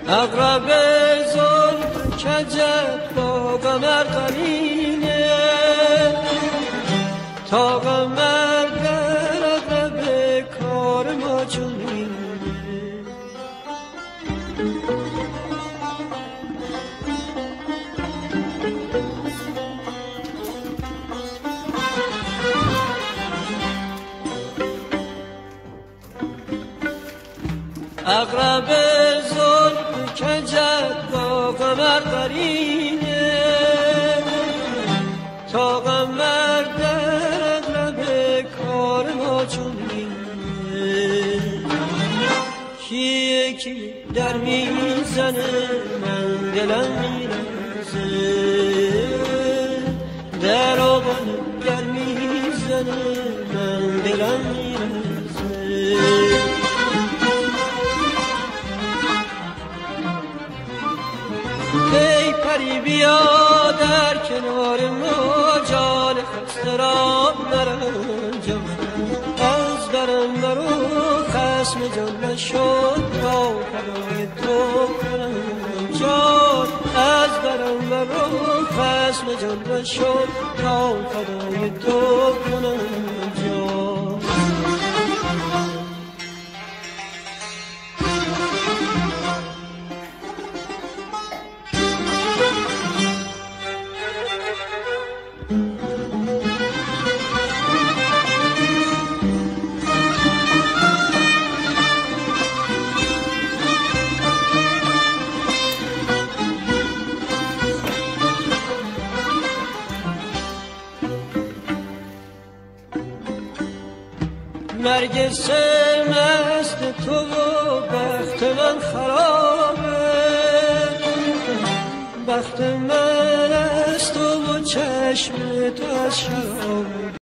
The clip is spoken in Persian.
اقرب زلف کجت با قمر قرینه تا قمر در اقرب کار ما چنینه اقرب زلف کجت با قمر قرینه تا قمر در اقرب کار ما چنینه کیه کی در میزنه من دلم میرزه در آقا گر میزنه من دلم میرزه ای پری بیا در کنار ما جان خسته را نرنجم از درم برو خسم جان نشد تا فدای تو کنم جان از درم برو خسم جان نشد تا فدای تو کنم جان نرگس مست تو و بخت من خرابه بخت من از تو و چشم تو از شرابه